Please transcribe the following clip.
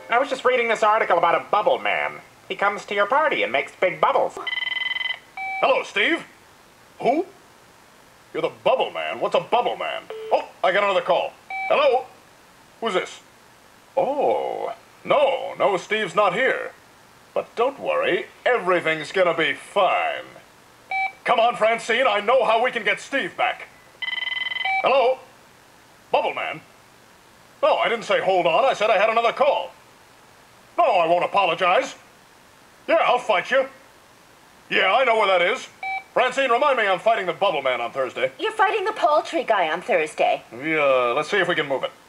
I was just reading this article about a bubble man. He comes to your party and makes big bubbles. Hello, Steve. Who? You're the bubble man. What's a bubble man? Oh, I got another call. Hello? Who's this? Oh, no, Steve's not here. But don't worry, everything's gonna be fine. Come on, Francine, I know how we can get Steve back. Hello? Bubble man? No, I didn't say hold on, I said I had another call. No, I won't apologize. Yeah, I'll fight you. Yeah, I know where that is. Francine, remind me I'm fighting the bubble man on Thursday. You're fighting the poultry guy on Thursday. Yeah, let's see if we can move it.